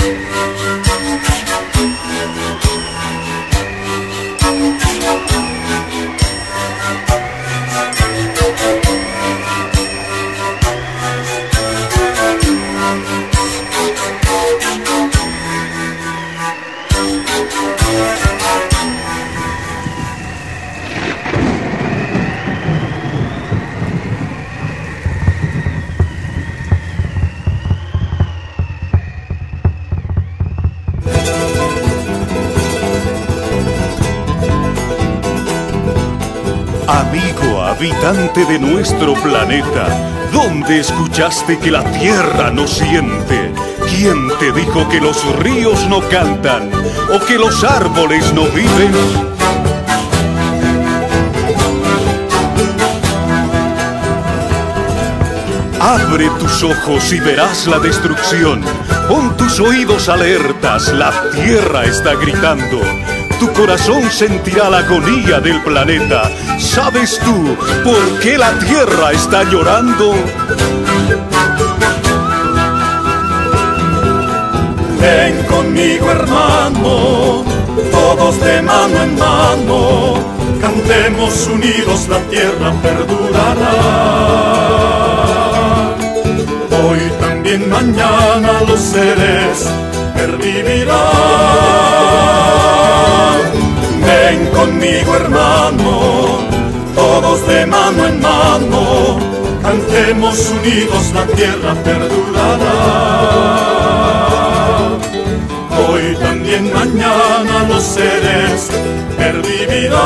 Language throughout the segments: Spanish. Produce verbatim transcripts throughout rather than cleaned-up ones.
Amigo habitante de nuestro planeta, ¿dónde escuchaste que la tierra no siente? ¿Quién te dijo que los ríos no cantan o que los árboles no viven? Abre tus ojos y verás la destrucción. Pon tus oídos alertas, la tierra está gritando. Tu corazón sentirá la agonía del planeta. ¿Sabes tú por qué la tierra está llorando? Ven conmigo, hermano, todos de mano en mano, cantemos unidos, la tierra perdurará. Hoy también mañana los seres pervivirán. Ven conmigo, hermano, todos de mano en mano, cantemos unidos, la tierra perdurará. Hoy también mañana los seres pervivirán.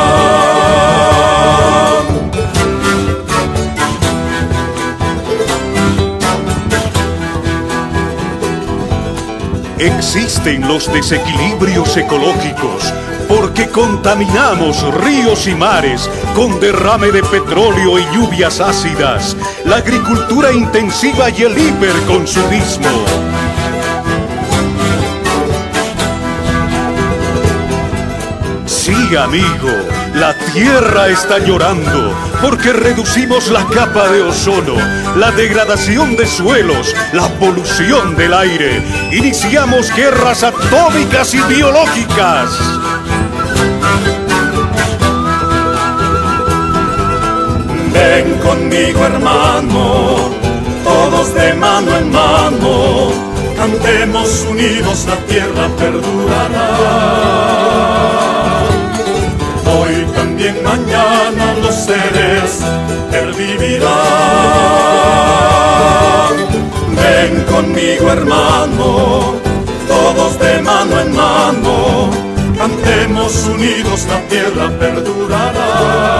Existen los desequilibrios ecológicos porque contaminamos ríos y mares con derrame de petróleo y lluvias ácidas, la agricultura intensiva y el hiperconsumismo. Sí, amigo, la tierra está llorando porque reducimos la capa de ozono, la degradación de suelos, la polución del aire. Iniciamos guerras atómicas y biológicas. Ven conmigo, hermano, todos de mano en mano, cantemos unidos, la tierra perdurará. Hoy también mañana los seres pervivirán. Ven conmigo, hermano, todos de mano en mano, cantemos unidos, la tierra perdurará.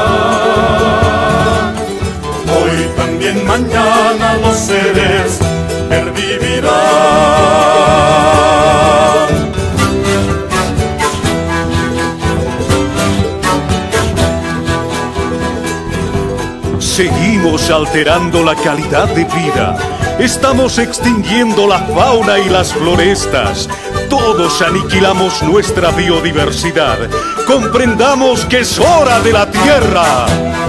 Hoy también mañana los seres pervivirán. Seguimos alterando la calidad de vida. Estamos extinguiendo la fauna y las florestas. Todos aniquilamos nuestra biodiversidad. Comprendamos que es hora de la tierra.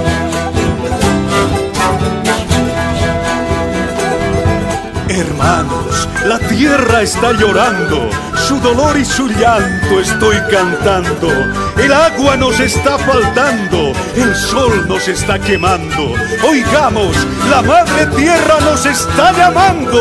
Hermanos, la tierra está llorando, su dolor y su llanto estoy cantando. El agua nos está faltando, el sol nos está quemando. Oigamos, la madre tierra nos está llamando.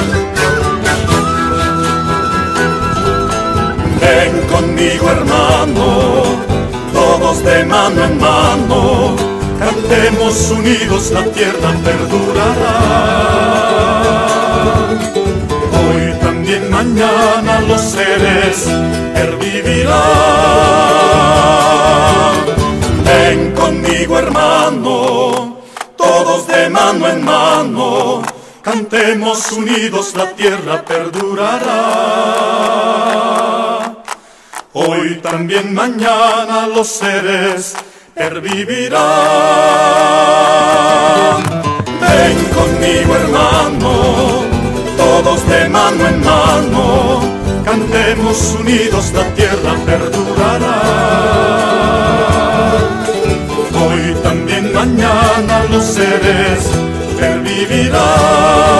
Ven conmigo, hermano, todos de mano en mano, cantemos unidos, la tierra perdurará. Hoy también mañana los seres pervivirán. Ven conmigo, hermano, todos de mano en mano, cantemos unidos, la tierra perdurará. Hoy también mañana los seres pervivirán. Ven conmigo, hermano, todos de mano en mano, cantemos unidos, la tierra perdurará. Hoy también mañana los seres pervivirán.